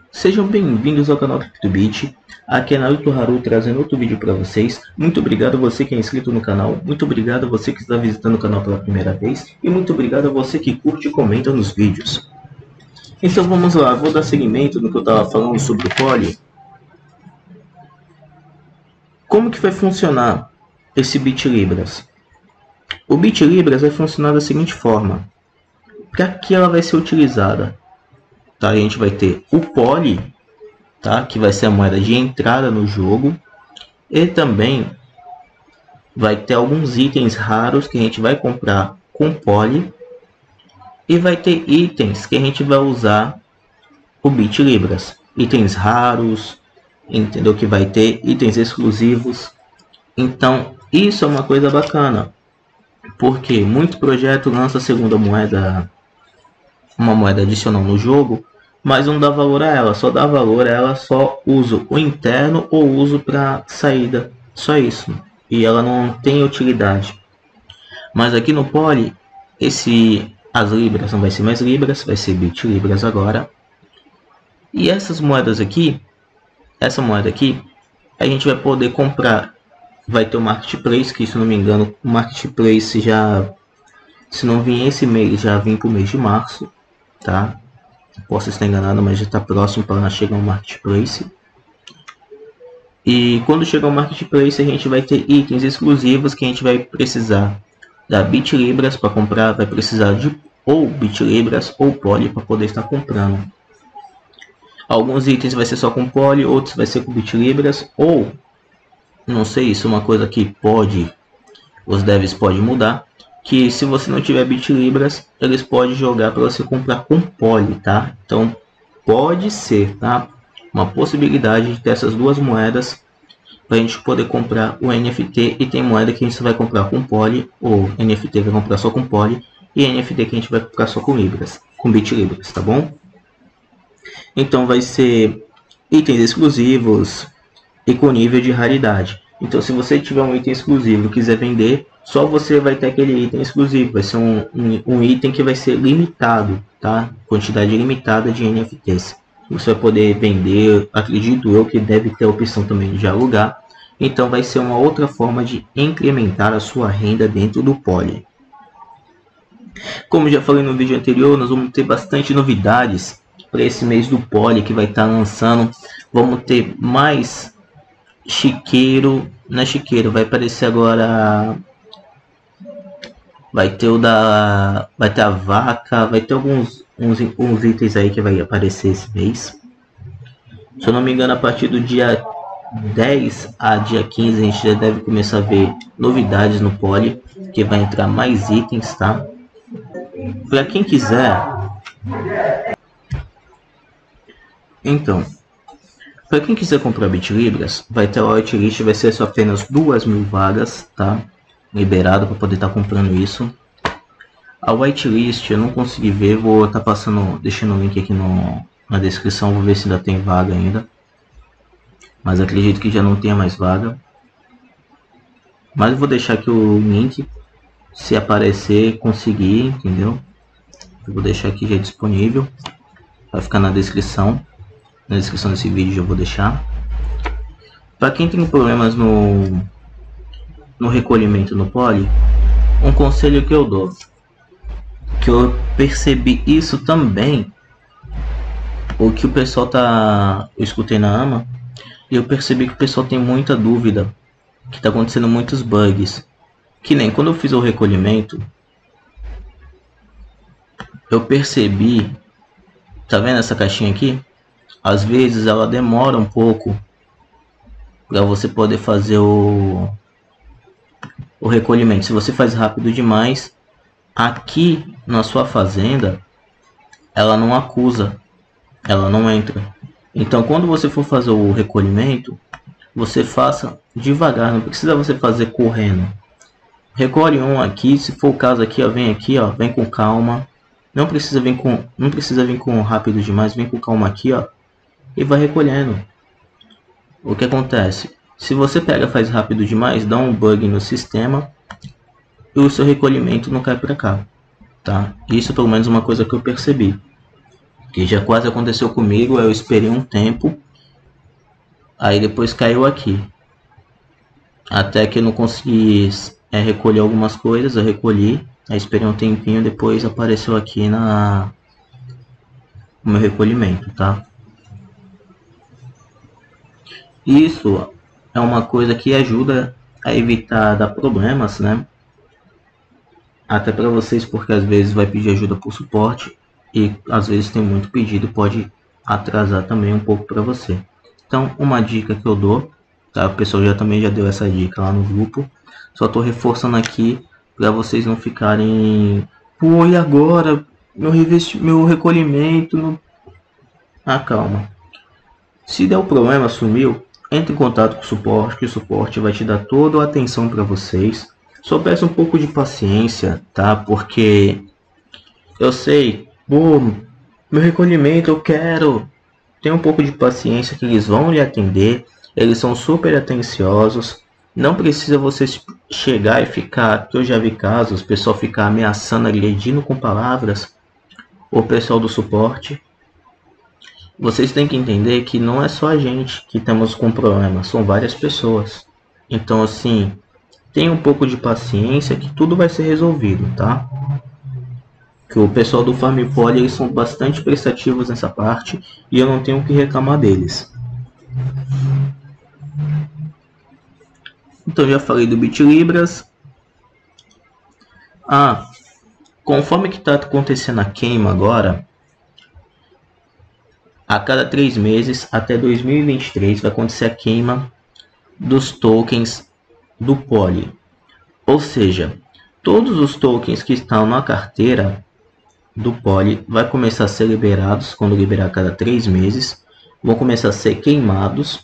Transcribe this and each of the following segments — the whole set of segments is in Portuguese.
Sejam bem-vindos ao canal CryptoBit. Aqui é Naruto Haru trazendo outro vídeo para vocês. Muito obrigado a você que é inscrito no canal. Muito obrigado a você que está visitando o canal pela primeira vez. E muito obrigado a você que curte e comenta nos vídeos. Então vamos lá, vou dar seguimento no que eu estava falando sobre o Poly. Como que vai funcionar esse BitLibras? O BitLibras vai funcionar da seguinte forma. Para que ela vai ser utilizada? Tá, a gente vai ter o Poly, tá, que vai ser a moeda de entrada no jogo, e também vai ter alguns itens raros que a gente vai comprar com Poly, e vai ter itens que a gente vai usar o BitLibras, itens raros, entendeu? Que vai ter itens exclusivos. Então isso é uma coisa bacana, porque muito projeto lança a segunda moeda, uma moeda adicional no jogo, mas não dá valor a ela, só dá valor a ela só uso o interno ou uso para saída, só isso, e ela não tem utilidade. Mas aqui no Poly, as libras não vai ser mais libras, vai ser BitLibras agora. E essas moedas aqui, essa moeda aqui, a gente vai poder comprar. Vai ter o Marketplace, que se não me engano, o Marketplace já, se não vir esse mês, já vem para o mês de março, tá? Posso estar enganado, mas já está próximo para chegar o Marketplace. E quando chegar o Marketplace, a gente vai ter itens exclusivos que a gente vai precisar da BitLibras para comprar, vai precisar de ou BitLibras ou Poly para poder estar comprando. Alguns itens vai ser só com Poly, outros vai ser com BitLibras, ou não sei, isso é uma coisa que pode, os devs podem mudar, que se você não tiver BitLibras, eles podem jogar para você comprar com Poly, tá? Então pode ser, tá, uma possibilidade de ter essas duas moedas para a gente poder comprar o NFT. E tem moeda que a gente vai comprar com Poly, ou NFT vai comprar só com Poly, e NFT que a gente vai comprar só com Libras, com BitLibras, tá bom? Então vai ser itens exclusivos e com nível de raridade. Então se você tiver um item exclusivo e quiser vender, só você vai ter aquele item exclusivo. Vai ser um item que vai ser limitado, tá? Quantidade limitada de NFTs. Você vai poder vender, acredito eu que deve ter a opção também de alugar. Então vai ser uma outra forma de incrementar a sua renda dentro do Poly. Como já falei no vídeo anterior, nós vamos ter bastante novidades para esse mês do Poly que vai estar lançando. Vamos ter mais chiqueiro, não é chiqueiro, vai aparecer agora, vai ter vai ter a vaca, vai ter uns itens aí que vai aparecer esse mês. Se eu não me engano, a partir do dia 10 a dia 15 a gente já deve começar a ver novidades no Poly, que vai entrar mais itens, tá? Para quem quiser, então, para quem quiser comprar BitLibras, vai ter a whitelist, vai ser só apenas 2.000 vagas, tá? Liberado para poder estar comprando isso. A whitelist eu não consegui ver, vou estar passando, deixando o link aqui na descrição, vou ver se ainda tem vaga ainda. Mas acredito que já não tenha mais vaga. Mas eu vou deixar aqui o link, se aparecer, conseguir, entendeu? Eu vou deixar aqui já disponível, vai ficar na descrição. Na descrição desse vídeo eu vou deixar. Para quem tem problemas no recolhimento no Poly, um conselho que eu dou, que eu percebi isso também, o que o pessoal eu escutei na AMA, e eu percebi que o pessoal tem muita dúvida, que está acontecendo muitos bugs, que nem quando eu fiz o recolhimento, eu percebi, tá vendo essa caixinha aqui? Às vezes ela demora um pouco para você poder fazer o recolhimento. Se você faz rápido demais, aqui na sua fazenda ela não acusa, ela não entra. Então quando você for fazer o recolhimento, você faça devagar, não precisa você fazer correndo. Recolhe um aqui, se for o caso aqui, ó, vem aqui, ó, vem com calma. Não precisa vir com rápido demais, vem com calma aqui, ó, e vai recolhendo. O que acontece? Se você faz rápido demais, dá um bug no sistema e o seu recolhimento não cai para cá, tá? Isso pelo menos uma coisa que eu percebi. Que já quase aconteceu comigo, eu esperei um tempo, aí depois caiu aqui. Até que eu não consegui recolher algumas coisas, eu recolhi, aí esperei um tempinho, depois apareceu aqui no meu recolhimento, tá? Isso é uma coisa que ajuda a evitar dar problemas, né? Até para vocês, porque às vezes vai pedir ajuda por suporte e às vezes tem muito pedido, pode atrasar também um pouco para você. Então, uma dica que eu dou, tá? O pessoal também já deu essa dica lá no grupo, só estou reforçando aqui para vocês não ficarem, pô, e agora meu recolhimento, calma. Se der o problema, sumiu, entre em contato com o suporte, que o suporte vai te dar toda a atenção para vocês. Só peço um pouco de paciência, tá? Porque eu sei, pô, meu recolhimento eu quero. Tenha um pouco de paciência que eles vão lhe atender. Eles são super atenciosos. Não precisa você chegar e ficar, que eu já vi casos, o pessoal ficar ameaçando, agredindo com palavras, o pessoal do suporte. Vocês têm que entender que não é só a gente que estamos com problema, são várias pessoas. Então, assim, tenha um pouco de paciência que tudo vai ser resolvido, tá? Que o pessoal do FarmPoly, eles são bastante prestativos nessa parte e eu não tenho o que reclamar deles. Então, já falei do BitLibras. Conforme que está acontecendo a queima agora, a cada 3 meses, até 2023, vai acontecer a queima dos tokens do Poly. Ou seja, todos os tokens que estão na carteira do Poly vai começar a ser liberados, quando liberar a cada 3 meses, vão começar a ser queimados.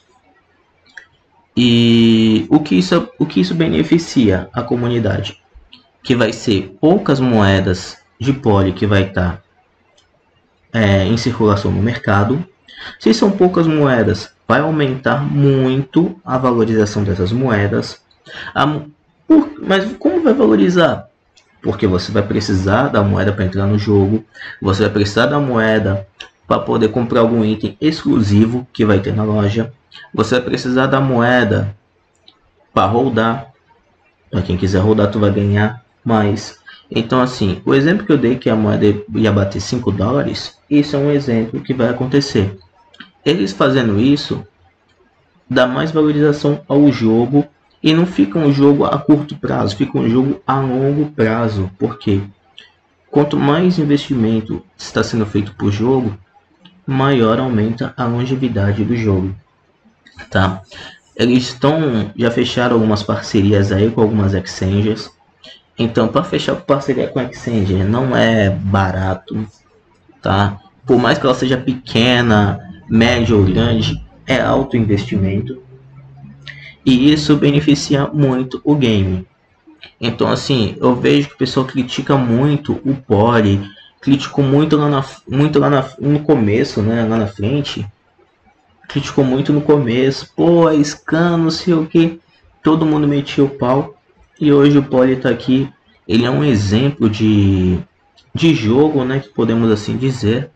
E o que isso beneficia a comunidade? Que vai ser poucas moedas de Poly que vai estar em circulação no mercado. Se são poucas moedas, vai aumentar muito a valorização dessas moedas. Mas como vai valorizar? Porque você vai precisar da moeda para entrar no jogo, você vai precisar da moeda para poder comprar algum item exclusivo que vai ter na loja, você vai precisar da moeda para rodar. Para quem quiser rodar, tu vai ganhar mais. Então, assim, o exemplo que eu dei, que a moeda ia bater $5, isso é um exemplo que vai acontecer. Eles fazendo isso, dá mais valorização ao jogo e não fica um jogo a curto prazo, fica um jogo a longo prazo. Porque quanto mais investimento está sendo feito por jogo, maior aumenta a longevidade do jogo, tá? Eles já fecharam algumas parcerias aí com algumas exchanges. Então, para fechar parceria com a exchange não é barato, tá? Por mais que ela seja pequena, média ou grande, é alto investimento. E isso beneficia muito o game. Então, assim, eu vejo que o pessoal critica muito o Poly, criticou muito no começo, né? Lá na frente, criticou muito no começo. Pô, é scam, não sei o que. Todo mundo metia o pau. E hoje o Poly está aqui, ele é um exemplo de jogo, né, que podemos assim dizer,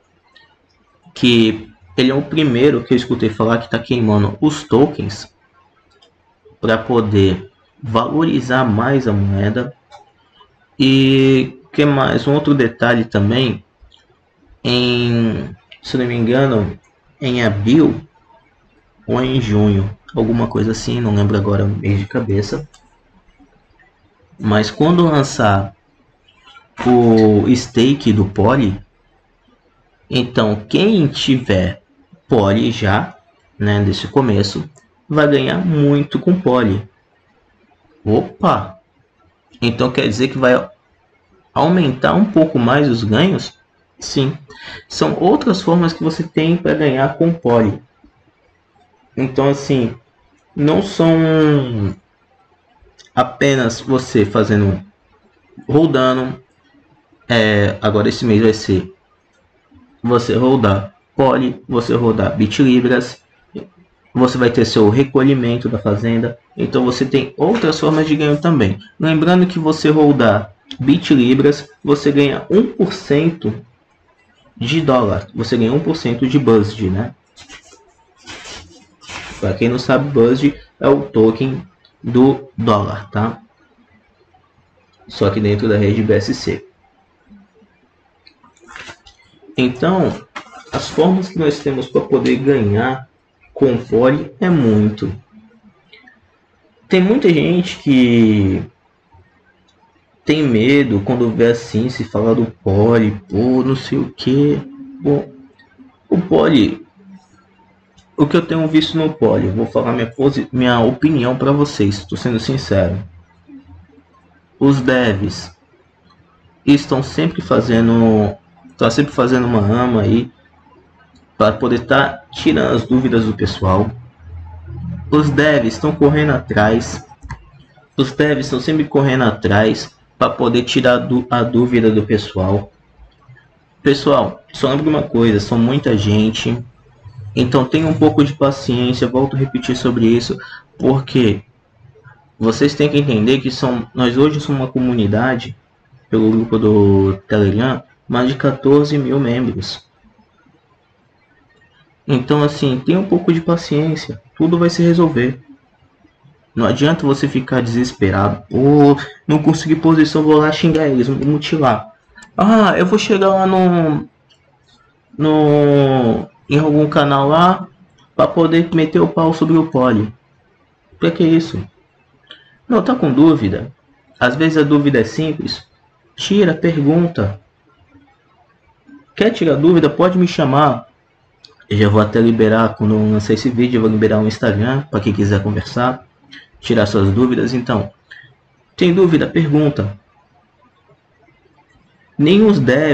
que ele é o primeiro que eu escutei falar que está queimando os tokens para poder valorizar mais a moeda. E que mais? Um outro detalhe também, se não me engano, em abril ou em junho, alguma coisa assim, não lembro agora o mês de cabeça. Mas quando lançar o stake do Poly, então quem tiver Poly já, né, desse começo, vai ganhar muito com Poly. Opa! Então quer dizer que vai aumentar um pouco mais os ganhos? Sim. São outras formas que você tem para ganhar com Poly. Então, assim, não são apenas você fazendo, rodando. Agora esse mês vai ser você rodar Poly, você rodar BitLibras, você vai ter seu recolhimento da fazenda. Então você tem outras formas de ganho também. Lembrando que você rodar BitLibras, você ganha 1% de dólar. Você ganha 1% de BUSD, né? Para quem não sabe, BUSD é o token do dólar, tá? Só que dentro da rede BSC. Então, as formas que nós temos para poder ganhar com o Poly é muito. Tem muita gente que tem medo quando vê assim, se falar do Poly, pô, não sei o que. Bom, o Poly, o que eu tenho visto no Poly, vou falar minha opinião para vocês, estou sendo sincero. Os devs estão sempre fazendo uma ama aí para poder estar tirando as dúvidas do pessoal. Os devs estão correndo atrás. Os devs estão sempre correndo atrás para poder tirar a dúvida do pessoal. Pessoal, só lembre uma coisa, são muita gente. Então tenha um pouco de paciência, volto a repetir sobre isso, porque vocês têm que entender que nós hoje somos uma comunidade, pelo grupo do Telegram, mais de 14 mil membros. Então assim, tenha um pouco de paciência, tudo vai se resolver. Não adianta você ficar desesperado, ou não conseguir posição, vou lá xingar eles, vou mutilar. Ah, eu vou chegar lá em algum canal lá para poder meter o pau sobre o Poly. Pra que isso? Não, tá com dúvida? Às vezes a dúvida é simples. Tira, pergunta. Quer tirar dúvida? Pode me chamar. Eu já vou até liberar, quando eu lançar esse vídeo, eu vou liberar um Instagram para quem quiser conversar, tirar suas dúvidas. Então, tem dúvida? Pergunta. Nenhum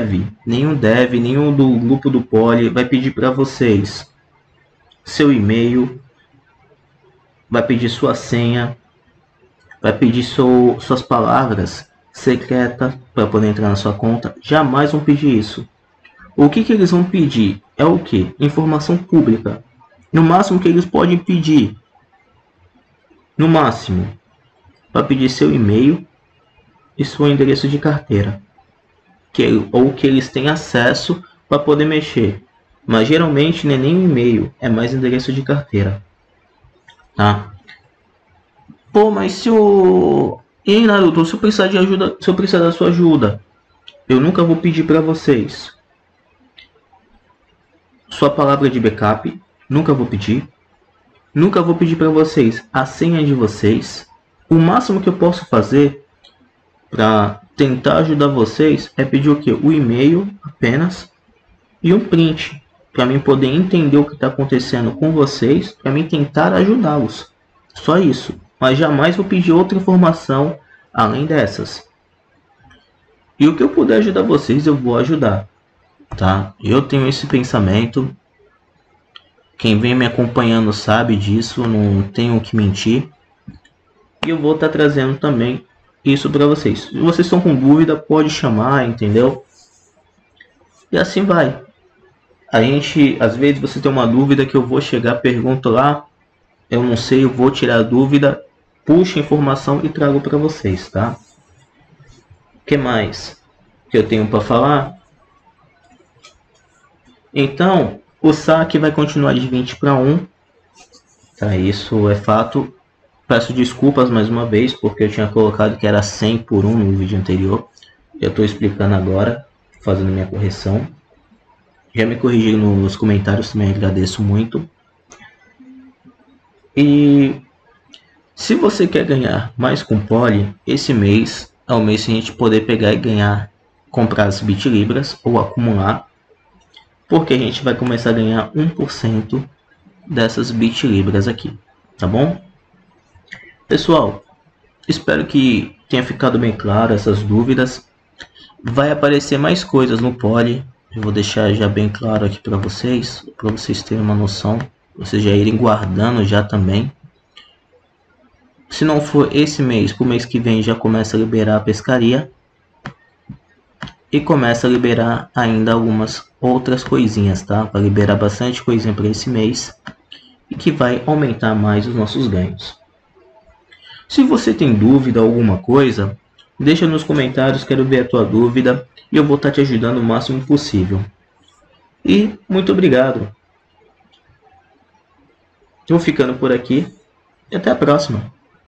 do grupo do Poly vai pedir para vocês seu e-mail, vai pedir sua senha, vai pedir suas palavras secretas para poder entrar na sua conta. Jamais vão pedir isso. O que eles vão pedir é o que? Informação pública. No máximo que eles podem pedir, no máximo, para pedir seu e-mail e seu endereço de carteira, ou que eles têm acesso para poder mexer. Mas geralmente não é nem e-mail, é mais endereço de carteira, tá? Pô, mas se o... E aí, Naruto, se eu precisar de ajuda, se eu precisar da sua ajuda, eu nunca vou pedir para vocês sua palavra de backup, nunca vou pedir. Nunca vou pedir para vocês a senha de vocês. O máximo que eu posso fazer para tentar ajudar vocês é pedir o que? O e-mail apenas e um print, para mim poder entender o que está acontecendo com vocês, para mim tentar ajudá-los. Só isso. Mas jamais vou pedir outra informação além dessas. E o que eu puder ajudar vocês, eu vou ajudar, tá? Eu tenho esse pensamento. Quem vem me acompanhando sabe disso, não tenho que mentir. E eu vou estar trazendo também isso para vocês. Se vocês estão com dúvida, pode chamar, entendeu? E assim vai. A gente, às vezes você tem uma dúvida que eu vou chegar, pergunto lá, eu não sei, eu vou tirar a dúvida, puxo a informação e trago para vocês, tá? O que mais que eu tenho para falar? Então, o saque vai continuar de 20 para 1, tá? Isso é fato. Peço desculpas mais uma vez, porque eu tinha colocado que era 100 por 1 no vídeo anterior. Eu estou explicando agora, fazendo minha correção. Já me corrigiram nos comentários, também agradeço muito. E se você quer ganhar mais com Poly, esse mês é o mês que a gente poder pegar e ganhar, comprar as BitLibras ou acumular, porque a gente vai começar a ganhar 1% dessas BitLibras aqui, tá bom? Pessoal, espero que tenha ficado bem claro essas dúvidas. Vai aparecer mais coisas no Poly, eu vou deixar já bem claro aqui para vocês terem uma noção, vocês já irem guardando já também. Se não for esse mês, pro mês que vem já começa a liberar a pescaria. E começa a liberar ainda algumas outras coisinhas, tá? Vai liberar bastante coisinha para esse mês. E que vai aumentar mais os nossos ganhos. Se você tem dúvida alguma coisa, deixa nos comentários, quero ver a tua dúvida. E eu vou estar te ajudando o máximo possível. E muito obrigado. Vou ficando por aqui e até a próxima.